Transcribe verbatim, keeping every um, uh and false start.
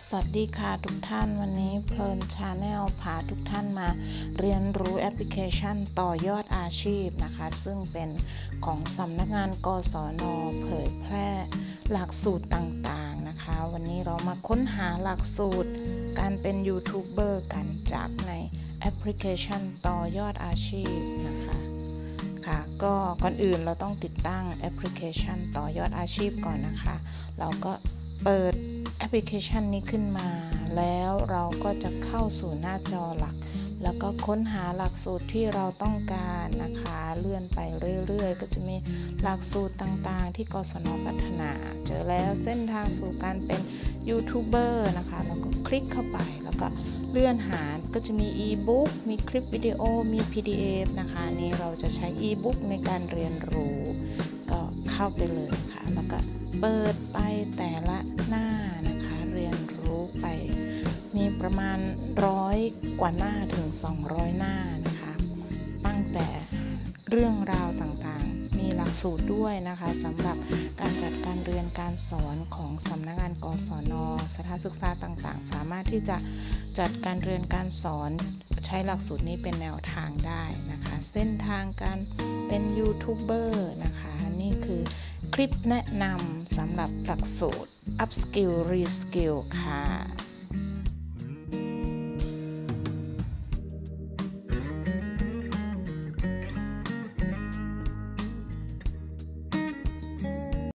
สวัสดีค่ะทุกท่านวันนี้เพลินชาแนลพาทุกท่านมาเรียนรู้แอปพลิเคชันต่อยอดอาชีพนะคะซึ่งเป็นของสำนักงานกศน.เผยแพร่หลักสูตรต่างๆนะคะวันนี้เรามาค้นหาหลักสูตรการเป็นยูทูบเบอร์กันจากในแอปพลิเคชันต่อยอดอาชีพนะคะค่ะก็ก่อนอื่นเราต้องติดตั้งแอปพลิเคชันต่อยอดอาชีพก่อนนะคะเราก็เปิดแอปพลิเคชันนี้ขึ้นมาแล้วเราก็จะเข้าสู่หน้าจอหลักแล้วก็ค้นหาหลักสูตรที่เราต้องการนะคะเลื่อนไปเรื่อยๆก็จะมีหลักสูตรต่างๆที่กศน.พัฒนาเจอแล้วเส้นทางสู่การเป็นยูทูบเบอร์นะคะแล้วก็คลิกเข้าไปแล้วก็เลื่อนหาก็จะมีอีบุ๊กมีคลิปวิดีโอมี พี ดี เอฟ นะคะนี่เราจะใช้อีบุ๊กในการเรียนรู้ก็เข้าไปเลยค่ะแล้วก็เปิดไปแต่ละหน้านะคะเรียนรู้ไปมีประมาณร้อยกว่าหน้าถึงสองร้อยหน้านะคะตั้งแต่เรื่องราวต่างๆมีหลักสูตรด้วยนะคะสำหรับการจัดการเรียนการสอนของสำนักงานกศน.สถานศึกษาต่างๆสามารถที่จะจัดการเรียนการสอนใช้หลักสูตรนี้เป็นแนวทางได้นะคะเส้นทางการเป็นยูทูบเบอร์นะคะนี่คือคลิปแนะนำสำหรับหลักสูตร Upskill Reskill ค่ะ